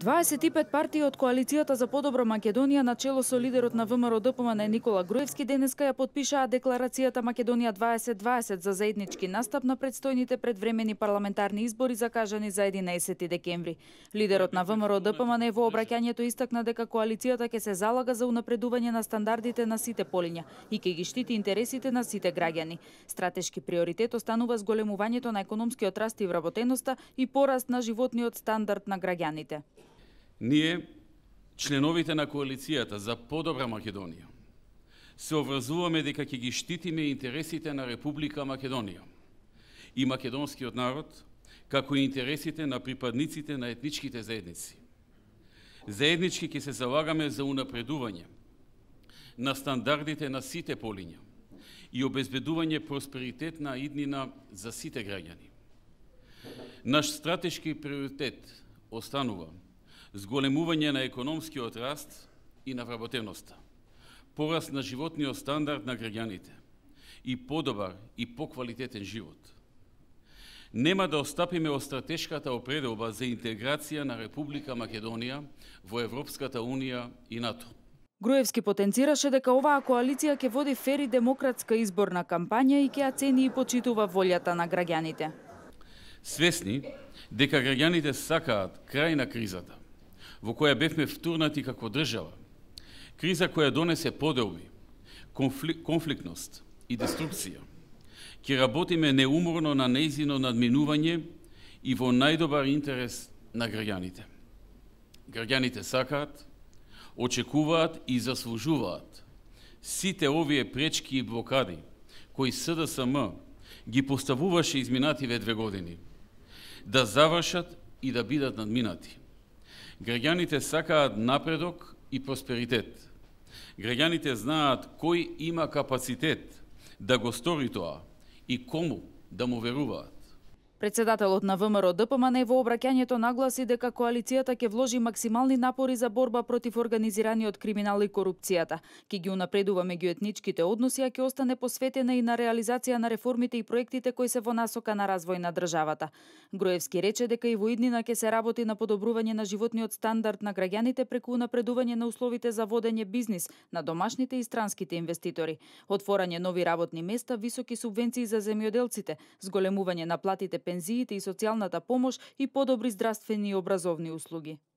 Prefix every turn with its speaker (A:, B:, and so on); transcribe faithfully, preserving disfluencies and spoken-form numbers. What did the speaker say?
A: дваесет и пет партии од коалицијата за подобра Македонија на чело со лидерот на ВМРО-ДПМН Никола Груевски денеска ја подпишаа декларацијата Македонија дваесет дваесет за заеднички настап на предстојните предвремени парламентарни избори закажани за единаесети декември. Лидерот на ВМРО-ДПМН во обраќањето истакна дека коалицијата ќе се залага за унапредување на стандардите на сите полиња и ќе ги штити интересите на сите граѓани. Стратешки приоритет останува зголемувањето на економскиот раст и вработеноста и пораст на животниот стандард на граѓаните.
B: Ние, членовите на коалицијата за подобра Македонија, се обврзуваме дека ќе ги штитиме интересите на Република Македонија и македонскиот народ, како и интересите на припадниците на етничките заедници. Заеднички ќе се залагаме за унапредување на стандардите на сите полиња и обезбедување просперитетна иднина за сите граѓани. Наш стратешки приоритет останува зголемување на економскиот раст и на вработеноста, пораст на животниот стандард на граѓаните и подобар и поквалитетен живот. Нема да остапиме од стратешката определба за интеграција на Република Македонија во Европската Унија и НАТО.
A: Груевски потенцираше дека оваа коалиција ќе води фер и демократска изборна кампања и ќе ја цени и почитува волјата на граѓаните.
B: Свесни дека граѓаните сакаат крај на кризата, во која бевме втурнати како држава, криза која донесе поделби, конфлик, конфликтност и деструкција, ќе работиме неуморно на нејзино надминување и во најдобар интерес на граѓаните. Граѓаните сакаат, очекуваат и заслужуваат сите овие пречки и блокади кои СДСМ ги поставуваше изминативе две години, да завршат и да бидат надминати. Граѓаните сакаат напредок и просперитет. Граѓаните знаат кој има капацитет да го стори тоа и кому да му веруваат.
A: Председателот на ВМРО-ДПМН во обраќањето нагласи дека коалицијата ќе вложи максимални напори за борба против организираниот криминал и корупцијата. Ќе ги унапредува меѓуетничките односи, а ќе остане посветена и на реализација на реформите и проектите кои се во насока на развој на државата. Груевски рече дека и во иднина ќе се работи на подобрување на животниот стандард на граѓаните преку унапредување на условите за водење бизнис на домашните и странските инвеститори, отворање нови работни места, високи субвенции за земјоделците, зголемување на платите, пензиите и социјалната помош и подобри здравствени и образовни услуги.